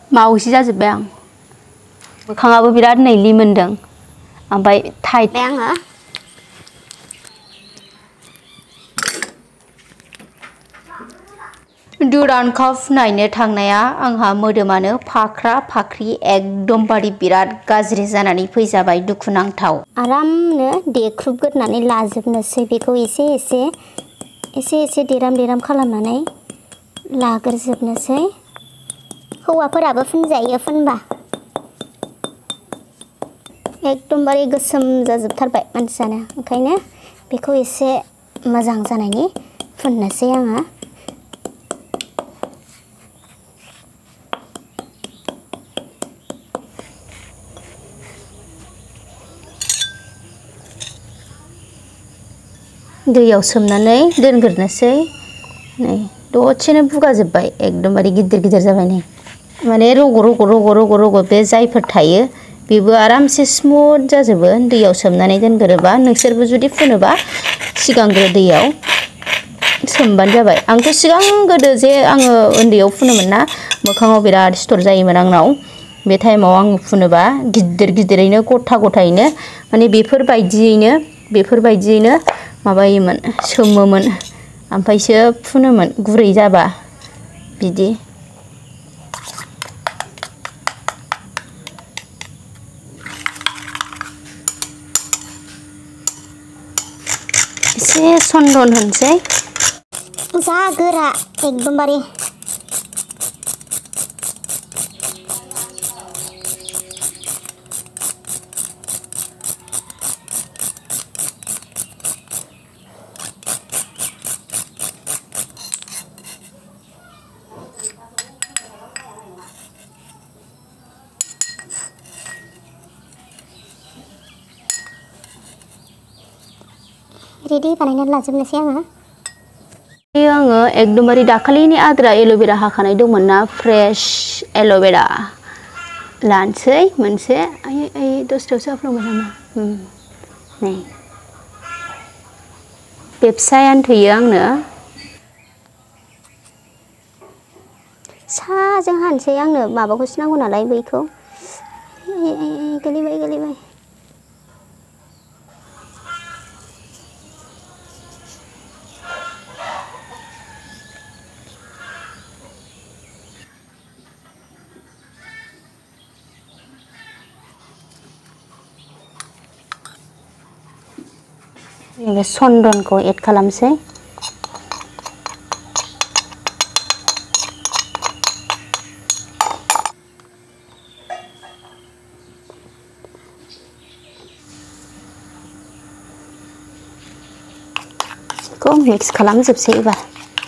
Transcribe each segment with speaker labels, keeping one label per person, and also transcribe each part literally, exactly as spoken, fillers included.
Speaker 1: मावसि जाजोब्बाय आं मोखाङाबो बिराद नै लिमोनदों ओमफ्राय टाइट
Speaker 2: आङो
Speaker 1: दुरान काप नायनो थांनाया आंहा मोदोमानो फाख्रा फाख्रि एकदमबारे बिराद गाज्रि जानानै फैजाबाय दुखुनांथाव
Speaker 2: आरामनो देख्रुबग्रोनानै लाजोबनोसै बेखौ एसे एसे एसे एसे देराम देराम खालामनानै लाग्रोजोबनोसै हौवाफोराबो फुनजायो फुनबा एकदमबारे गोसोम जाजोबथारबाय मानसियानो ओंखायनो बेखौ एसे मोजां जानायनि फुननोसै आङो
Speaker 1: दैयाव सोमनानै दोनग्रोनोसै नै दसेनो बुगाजोब्बाय एकदमबारे गिदिर गिदिर जाबाय नै माने रग' रग' रग' रग' रग' बे जायफोर थायो बेबो आरामसे स्मुथ जाजोबो दैयाव सोमनानै दोनग्रोबा नोंसोरबो जुदि फुनोबा सिगांग्रो दैयाव सोमबानो जाबाय आंथ' सिगां गोदो जे आङो उन्दैयाव फुनोमोन ना मोखाङाव बिराद सिथर जायोमोन आंनाव बे टाइमाव आं फुनोबा गिदिर गिदिरैनो गथा गथायैनो माने बेफोरबायदियैनो बेफोरबायदियैनो माबायोमोन सोमोमोन ओमफ्रायसो फुनोमोन गुरै जाबा बिदि एसे सन्दन होनसै
Speaker 2: जा गोरा एकदमबारे रेडी बानायनानै लाजोबनोसै आङो
Speaker 1: आङो एकदमबारे दाखालिनि आद्रा एल'भेरा हाखानाय दंमोन ना फ्रेश एल'भेरा लानोसै मोनसे आइ आइ दसथायावसो हाफ्लांबाय नामा नै बे फिसायानो थैयो आंनो
Speaker 2: साजों हानोसै आंनो माबाखौसो नांगौ नालाय बैखौ गोलैबाय गोलैबाय
Speaker 1: बे सन्दनखौ एड खालामसै बेखौ मिक्स खालामजोबसै एबार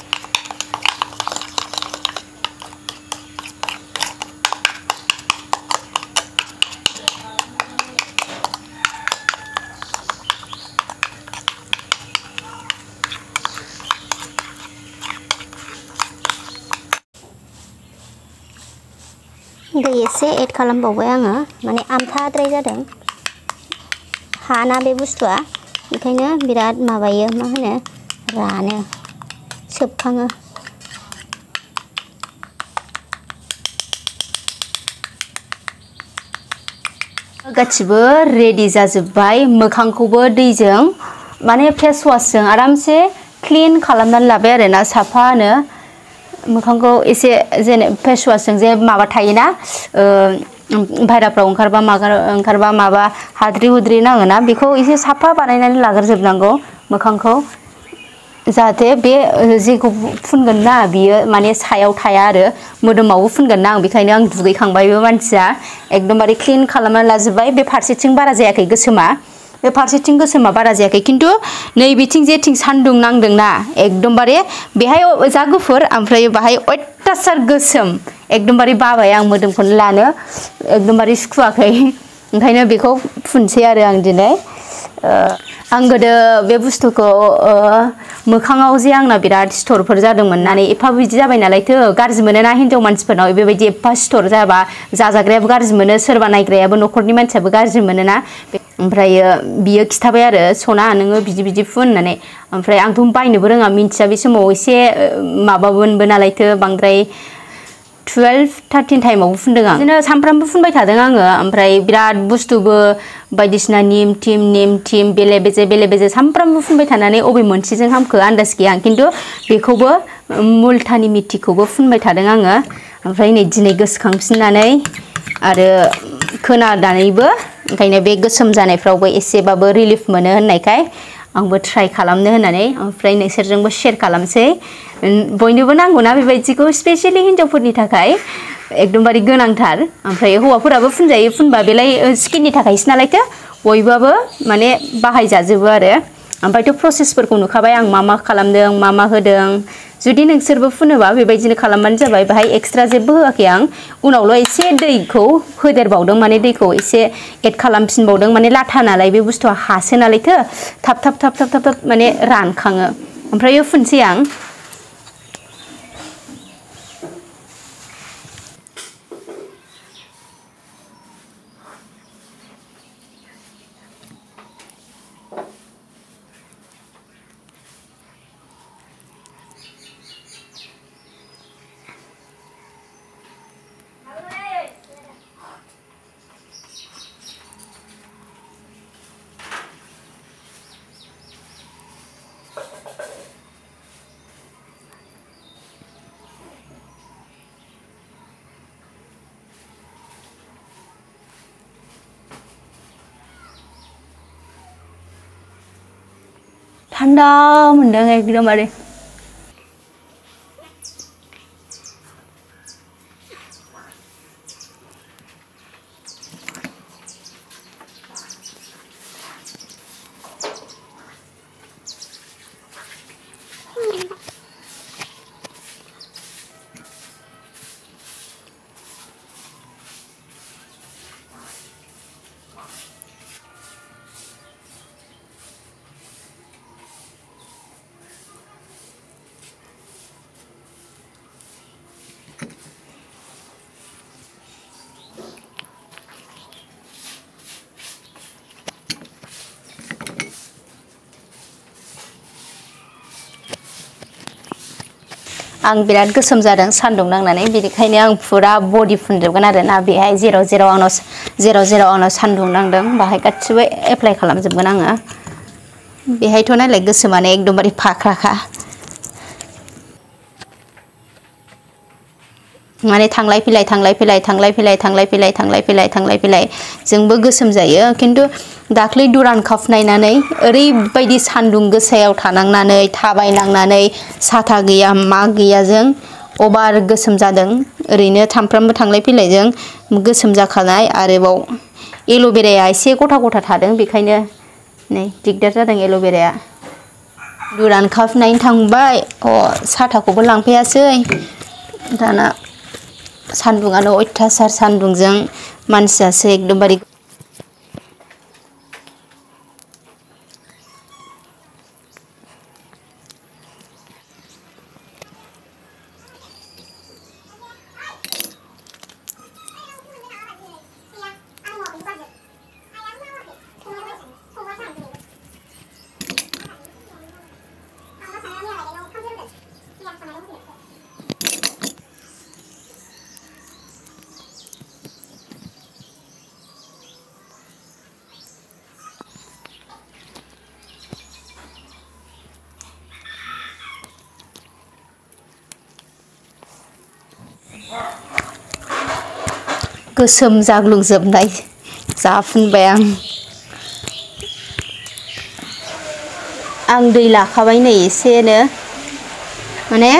Speaker 2: दै एसे एड खालामबावबाय आङो माने आमथाद्राय जादों हाना बे बुस्थुआ ओंखायनो बिराद माबायो मा होनो रानो सोबखाङो
Speaker 1: गासिबो रेडि जाजोब्बाय मोखांखौबो दैजों माने फेस वाशजों आरामसे क्लिन खालामनानै लाबाय आरोना साफानो मोखांखौ एसे जेने फेस वाशजों जे माबा थायोना बाहेराफ्राव ओंखारबा माबा ओंखारबा माबा हाद्रि हुद्रि नाङोना बेखौ एसे साफा बानायनानै लाग्रोजोबनांगौ मोखांखौ जाहाथे बे जेखौ फुनगोन ना बियो माने सायाव थाया आरो मोदोमावबो फुनगोन ना आं बेखायनो आं दुगैखांबायबो मानसिया एकदमबारे क्लिन खालामनानै लाजोब्बाय बे फारसेथिं बारा जायाखै गोसोमा बे फारसेथिं गोसोमा बारा जायाखै खिन्थु नैबिथिं जेथिं सान्दुं नांदोंना एकदमबारे बेहाय जा गुफुर ओमफ्राय बाहाय अयथासार गोसोम एकदमबारे बाबाय आं मोदोमखौनो लानो एकदमबारे सुखुवाखै ओंखायनो बेखौ फुनसै आरो आं दिनै आं गोदो बे बुस्थुखौ मोखाङाव जे आंना बिराद सिथरफोर जादोंमोन नानै एफा बिदि जाबाय नालायथो गाज्रि मोनोना हिन्जाव मानसिफोरनाव बेबायदि एफा सिथर जाबा जाजाग्रायाबो गाज्रि मोनो सोरबा नायग्रायाबो न'खरनि मानसियाबो गाज्रि मोनोना ओमफ्रायो बियो खिथाबाय आरो सना नोङो बिदि बिदि फुन होननानै ओमफ्राय आंथ' बायनोबो रोङा मिन्थिया बे समाव एसे माबामोनबो नालायथो बांद्राय टुवेल्भ थार्टिन टाइमावबो फुनदों आं बिदिनो सानफ्रामबो फुनबाय थादों आङो ओमफ्राय बिराद बुस्थुबो बायदिसिना निम टिम निम टिम बेले बेजे बेले बेजे सानफ्रामबो फुनबाय थानानै अबे मोनसेजों हामखो आन्दाज गैया खिन्थु बेखौबो मुलतानि मिथिखौबो फुनबाय थादों आङो ओमफ्राय नै दिनै गोसोखांफिननानै आरो खोनानानैबो ओंखायनो बे गोसोम जानायफ्रावबो एसेबाबो रिलिफ मोनो होननायखाय आंबो ट्राइ खालामनो होननानै ओमफ्राय नोंसोरजोंबो शेयार खालामसै बयनोबो नांगौना बेबायदिखौ स्पेशली हिन्जावफोरनि थाखाय एकदमबारे गोनांथार ओमफ्राय हौवाफोराबो फुनजायो फुनबा बेलाय स्किननि थाखायसो नालायथो बयबाबो माने बाहायजाजोबो आरो ओमफ्रायथ' प्रसेसफोरखौ नुखाबाय आं मा मा खालामदों मा मा होदों जुदि नोंसोरबो फुनोबा बेबायदिनो खालामबानो जाबाय बाहाय एक्सट्रा जेबो होआखै आं उनावल' एसे दैखौ होदेरबावदों माने दैखौ एसे एड खालामफिनबावदों माने लाथा नालाय बे बुस्थुआ हासो नालायथो थाब थाब थाब थाब थाब थाब माने रानखाङो ओमफ्राय फुनसै आं थान्दा मोनदों एकदमबारे आं बिराद गोसोम जादों सान्दुं नांनानै बेनिखायनो आं फुरा बडि फुनजोबगोन आरो ना बेहाय जेराव जेराव आंनाव जेराव जेराव आंनाव सान्दुं नांदों बाहाय गासिबो एप्लाइ खालामजोबगोन आङो बेहायथ' नायलाय गोसोमानो एकदमबारे फाख्राखा माने थांलाय फैलाय थांलाय फैलाय थांलाय फैलाय थांलाय फैलाय थांलाय फैलाय थांलाय फैलाय जोंबो गोसोम जायो खिन्थु दाख्लै दुरान काप नायनानै ओरैबायदि सान्दुं गोसायाव थानांनानै थाबायनांनानै साथा गैया मा गैया जों अभार गोसोम जादों ओरैनो सानफ्रामबो थांलाय फैलायजों गोसोम जाखानाय आरोबाव एल'भेराया एसे गथा गथा थादों बेखायनो नै दिगदार जादों एल'भेराया दुरान काप नायनो थांबाय अ साथाखौबो लांफायासै दाना सान्दुङानो अयथासार सान्दुंजों मानसियासो एकदमबारे गोसोम जाग्लुंजोबनाय जाफुनबाय आं आं दै लाखाबाय नै एसेनो माने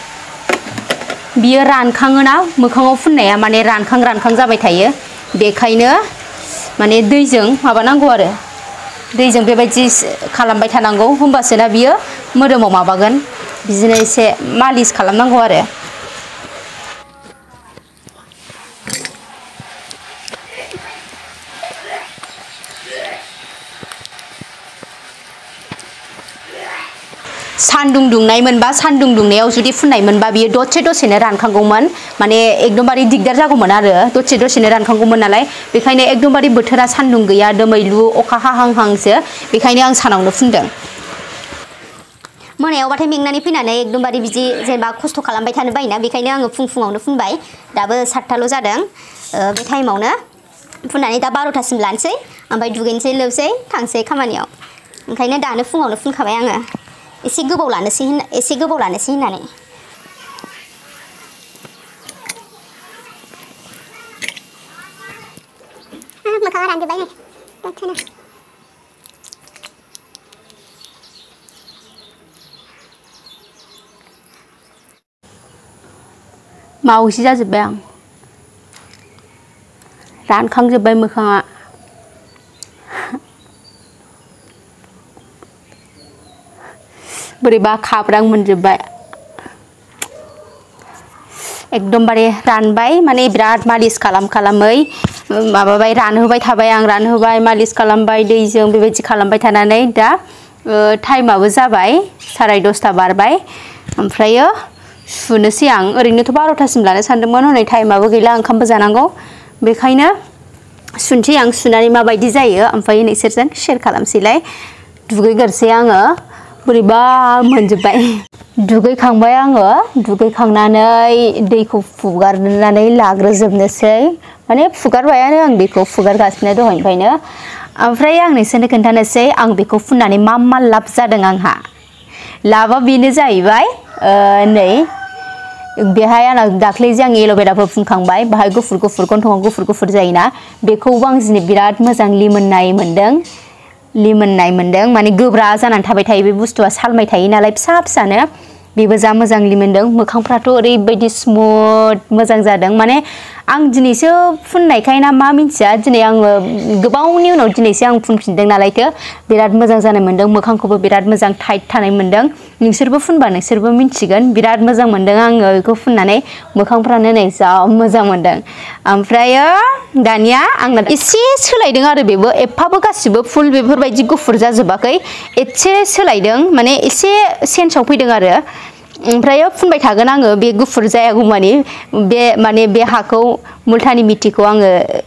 Speaker 1: बियो रानखाङोना मोखाङाव फुननाया माने रानखां रानखां जाबाय थायो बेखायनो माने दैजों माबानांगौ आरो दैजों बेबायदि खालामबाय थानांगौ होमबासोना बियो मोदोमाव माबागोन बिदिनो एसे मालिस खालामनांगौ आरो सान्दुं दुंनाय मोनबा सान्दुं दुंनायाव जुदि फुननाय मोनबा बियो दसे दसेनो रानखांगौमोन माने एकदमबारे दिगदार जागौमोन आरो दसे दसेनो रानखांगौमोन नालाय बेखायनो एकदमबारे बोथोरा सान्दुं गैया दोमैलु अखा हाहांहांसो बेखायनो आं सानावनो फुनदों
Speaker 2: मोनायावबाथाय मेंनानै फैनानै एकदमबारे बिदि जेनेबा खस्थ' खालामबाय थानो बायोना बेखायनो आङो फुं फुङावनो फुनबाय दाबो सातथाल' जादों बे टाइमावनो फुननानै दा बार'थासिम लानोसै ओमफ्राय दुगैनोसै लोबसै थांसै खामानियाव ओंखायनो दानो फुङावनो फुनखाबाय आङो एसे गोबाव लानोसै एसे गोबाव लानोसै होननानै मोखाङा रानजोब्बाय नै दसेनो
Speaker 1: मावजि जाजोब्बाय आं रानखांजोब्बाय मोखाङा बोरैबा खाब्रां मोनजोब्बाय एकदमबारे रानबाय माने बिराद मालिस खालाम खालामै माबाबाय रानहोबाय थाबाय आं रानहोबाय मालिस खालामबाय दैजों बेबायदि खालामबाय थानानै दा टाइमाबो जाबाय साराय दसथा बारबाय ओमफ्रायो सुनोसै आं ओरैनोथ' बार'थासिम लानो सानदोंमोन हनै टाइमाबो गैला ओंखामबो जानांगौ बेखायनो सुनसै आं सुनानै माबायदि जायो ओमफ्राय नोंसोरजों शेयार खालामसैलाय दुगैग्रोसै आङो बोरैबा मोनजोब्बाय दुगैखांबाय आङो दुगैखांनानै दैखौ फुगारनानै लाग्रोजोबनोसै माने फुगारबायानो आं बेखौ फुगारगासिनो दहायनिफ्रायनो ओमफ्राय आं नोंसोरनो खोन्थानोसै आं बेखौ फुननानै मा मा लाब जादों आंहा लाबा बेनो जाहैबाय नै बेहाय आंना दाख्लै जे आं एल'भेराफोर फुनखांबाय बाहाय गुफुर गुफुर गन्थङाव गुफुर गुफुर जायोना बेखौबो आं दिनै बिराद मोजां लिमोननाय मोन्दों लिमोननाय मोन्दों माने गोब्रा जानानै थाबाय थायो बे बुस्थुआ सालमाय थायो नालाय फिसा फिसानो बेबो जा मोजां लिमोनदों मोखांफ्राथ' ओरैबायदि स्मुथ मोजां जादों माने आं दिनैसो फुननायखाय ना मा मिन्थिया दिनै आङो गोबावनि उनाव दिनैसो आं फुनफिनदों नालायथो बिराद मोजां जानाय मोन्दों मोखांखौबो बिराद मोजां टाइट थानाय मोन्दों नोंसोरबो फुनबा नोंसोरबो मिन्थिगोन बिराद मोजां मोन्दों आङो बेखौ फुननानै मोखांफ्रानो नै जा मोजां मोन्दों ओमफ्रायो दानिया आंना एसे सोलायदों आरो बेबो एफाबो गासिबो फुल बेफोरबायदि गुफुर जाजोबाखै एसे सोलायदों माने एसे सेन्सआव फैदों आरो ओमफ्रायो फुनबाय थागोन आङो बे गुफुर जायागौमानि बे माने बे हाखौ मुलतानि मिथिखौ आङो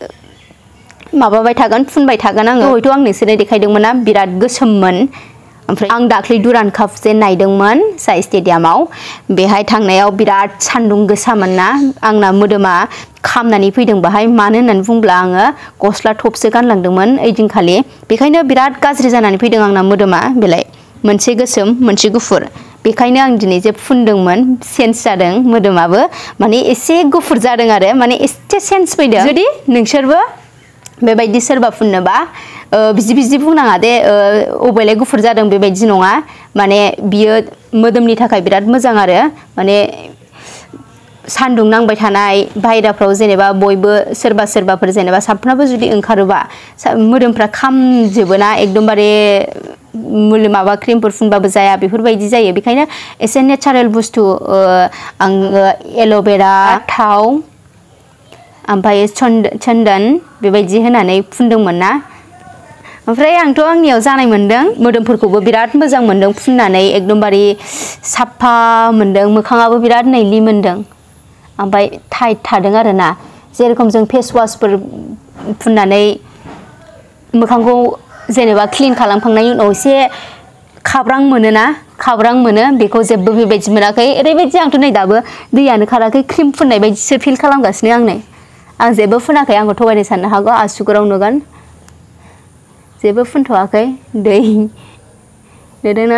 Speaker 1: माबाबाय थागोन फुनबाय थागोन आङो हयथ' आं नोंसोरनो देखायदोंमोन ना बिराद गोसोममोन ओमफ्राय आं दाख्लै दुरान काप जे नायदोंमोन साइ स्टेडियामाव बेहाय थांनायाव बिराद सान्दुं गोसामोन ना आंना मोदोमा खामनानै फैदों बाहाय मानो होननानै बुंब्ला आङो गस्ला टपसो गानलांदोंमोन ओइदिनखालि बेखायनो बिराद गाज्रि जानानै फैदों आंना मोदोमा बेलाय मोनसे गोसोम मोनसे गुफुर बेखायनो आं दिनै जे फुनदोंमोन सेन्स जादों मोदोमाबो माने एसे गुफुर जादों आरो माने एसे सेन्स फैदों जुदि नोंसोरबो बेबायदि सोरबा फुननोबा बिदि बिदि बुंनाङा दे अबेलाय गुफुर जादों बेबायदि नङा माने बियो मोदोमनि थाखाय बिराद मोजां आरो माने सान्दुं नांबाय थानाय बाहेराफ्राव जेनेबा बयबो सोरबा सोरबाफोर जेनेबा सानफ्रामबो जुदि ओंखारोबा मोदोमफ्रा खामजोबोना एकदमबारे मुलि माबा क्रिमफोर फुनबाबो जाया बेफोरबायदि जायो बेखायनो एसे नेचारेल बुस्थु आङो एल'भेरा थाव ओमफ्राय चन्दन बेबायदि होनानै फुनदोंमोन ना ओमफ्राय आंथ' आंनियाव जानाय मोन्दों मोदोमफोरखौबो बिराद मोजां मोन्दों फुननानै एकदमबारे साफा मोन्दों मोखाङाबो बिराद नै लिमोनदों ओमफ्राय टाइट थादों आरो ना जेरखम जों फेस वासफोर फुननानै मोखांखौ जेनेबा क्लिन खालामखांनायनि उनाव एसे खाब्रां मोनोना खाब्रां मोनो बेखौ जेबो बेबायदि मोनाखै ओरैबायदि आंथ' नै दाबो दैयानो खाराखै क्रिम फुननाय बायदिसो फिल खालामगासिनो आं नै आं जेबो फुनाखै आंखौ थगायनो साननो हागौ आसुगुराव नुगोन जेबो फुनथ'वाखै दै नुदोंना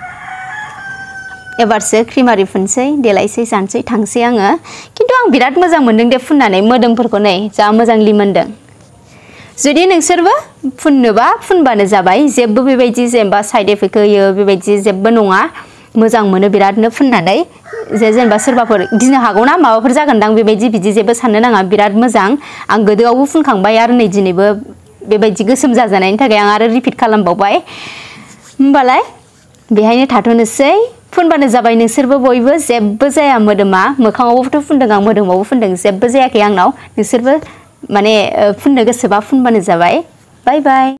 Speaker 1: एबारसो क्रिम आरि फुनसै देलायसै जानसै थांसै आङो खिन्थु आं बिराद मोजां मोन्दों दे फुननानै मोदोमफोरखौ नै जा मोजां लिमोनदों जुदि नोंसोरबो फुननोबा फुनबानो जाबाय जेबो बेबायदि जेनेबा साइड इफेक्ट होयो बेबायदि जेबो नङा मोजां मोनो बिरादनो फुननानै जे जेनेबा सोरबाफोर गिनो हागौना माबाफोर जागोनदां बेबायदि बिदि जेबो साननो नाङा बिराद मोजां आं गोदोआवबो फुनखांबाय आरो नै दिनैबो बेबायदि गोसोम जाजानायनि थाखाय आं आरो रिपिट खालामबावबाय होमबालाय बेहायनो थाथ'नोसै फुनबानो जाबाय नोंसोरबो बयबो जेबो जाया मोदोमा मोखाङावबोथ' फुनदों आं मोदोमावबो फुनदों जेबो जायाखै आंनाव नोंसोरबो माने फुननो गोसोबा फुनबानो जाबाय बाय बाय